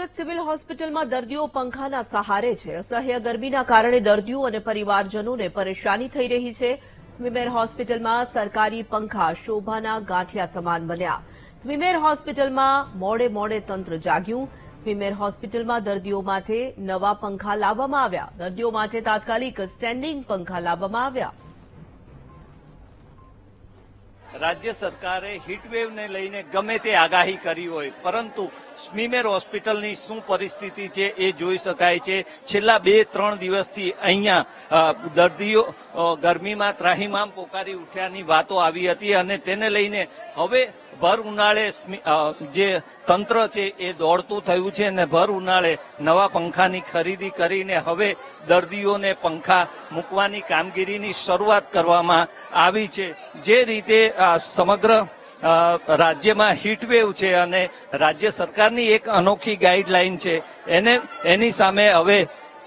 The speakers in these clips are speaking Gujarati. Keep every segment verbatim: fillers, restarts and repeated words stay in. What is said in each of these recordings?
રાજપીપળા સિવિલ હોસ્પિટલમાં દર્દીઓ પંખાના સહારે છે। અસહ્ય ગરમીના કારણે દર્દીઓ અને પરિવારજનોને પરેશાની થઈ રહી છે। સ્મીમેર હોસ્પિટલમાં સરકારી પંખા શોભાના ગાંઠિયા સમાન બન્યા। સ્મીમેર હોસ્પિટલમાં મોડે મોડે તંત્ર જાગ્યું। સ્મીમેર હોસ્પિટલમાં દર્દીઓ માટે નવા પંખા લાવવામાં આવ્યા। દર્દીઓ માટે તાત્કાલિક સ્ટેન્ડિંગ પંખા લાવવામાં આવ્યા। राज्य सरकारे हीटवेव ने लईने गमे ते आगाही करी होय, परंतु स्मीमेर होस्पिટલની શું પરિસ્થિતિ છે એ જોઈ શકાય છે। છેલ્લા બે ત્રણ દિવસથી અહીંયા દર્દીઓ ગરમીમાં ત્રાહિમામ પોકારી ઉઠ્યાની વાતો આવી હતી અને તેને લઈને હવે ભર ઉનાળે જે તંત્ર છે એ દોડતું થયું છે અને ભર ઉનાળે નવા પંખાની ખરીદી કરીને હવે દર્દીઓને પંખા મૂકવાની કામગીરીની શરૂઆત કરવામાં આવી છે। જે રીતે સમગ્ર રાજ્યમાં હીટવેવ છે અને રાજ્ય સરકારની એક અનોખી ગાઈડલાઈન છે, એને એની સામે હવે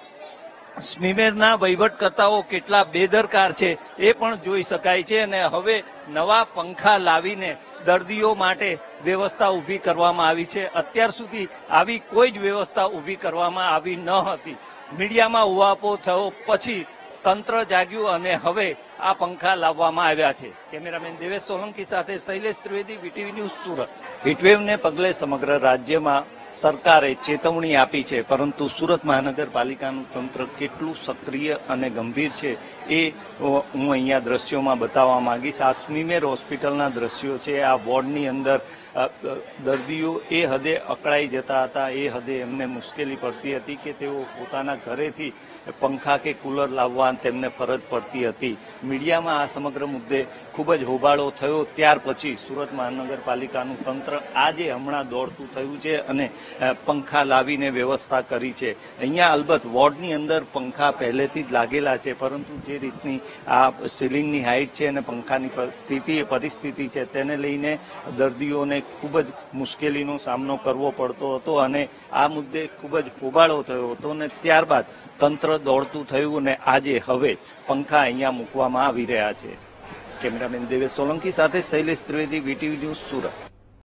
સ્મીમેરના વહીવટકર્તાઓ કેટલા બેદરકાર છે એ પણ જોઈ શકાય છે અને હવે નવા પંખા લાવીને દર્દીઓ માટે વ્યવસ્થા ઊભી કરવામાં આવી છે। અત્યાર સુધી આવી કોઈ જ વ્યવસ્થા ઊભી કરવામાં આવી ન હતી। મીડિયામાં ઉહાપો થયો પછી તંત્ર જાગ્યું અને હવે આ પંખા લાવવામાં આવ્યા છે। કેમેરામેન દેવેશ સોલંકી સાથે શૈલેષ ત્રિવેદી, વીટીવી ન્યૂઝ, સુરત। હીટવેવને પગલે સમગ્ર રાજ્યમાં સરકારે ચેતવણી આપી છે, પરંતુ સુરત મહાનગરપાલિકાનું તંત્ર કેટલું સક્રિય અને ગંભીર છે એ હું અહીંયા દ્રશ્યોમાં બતાવવા માંગીશ। આ સ્મીમેર હોસ્પિટલના દ્રશ્યો છે। આ વોર્ડની અંદર દર્દીઓ એ હદે અકળાઈ જતા હતા, એ હદે એમને મુશ્કેલી પડતી હતી કે તેઓ પોતાના ઘરેથી પંખા કે કુલર લાવવા તેમને ફરજ પડતી હતી। મીડિયામાં આ સમગ્ર મુદ્દે ખૂબ જ હોબાળો થયો, ત્યાર પછી સુરત મહાનગરપાલિકાનું તંત્ર આજે હમણાં દોડતું થયું છે અને પંખા લાવીને વ્યવસ્થા કરી છે। અહીંયા અલબત્ત વોર્ડની અંદર પંખા પહેલેથી જ લાગેલા છે, પરંતુ જે રીતની આ સીલિંગની હાઇટ છે અને પંખાની સ્થિતિ પરિસ્થિતિ છે તેને લઈને દર્દીઓને ખૂબ જ મુશ્કેલીનો સામનો કરવો પડતો હતો અને આ મુદ્દે ખૂબ જ હોબાળો થયો હતો અને ત્યારબાદ તંત્ર દોડતું થયું અને આજે હવે પંખા અહીંયા મૂકવામાં આવી રહ્યા છે। કેમેરામેન દેવેશ સોલંકી સાથે શૈલેષ ત્રિવેદી, વીટીવી ન્યૂઝ, સુરત।